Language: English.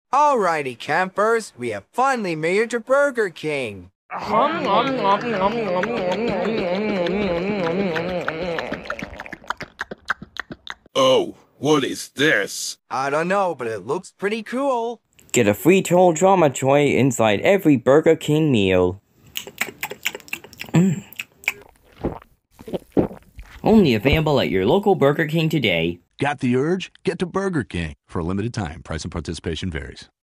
Alrighty, campers, we have finally made it to Burger King. Oh, what is this? I don't know, but it looks pretty cool. Get a free Total Drama toy inside every Burger King meal. Only available at your local Burger King today. Got the urge? Get to Burger King. For a limited time, price and participation varies.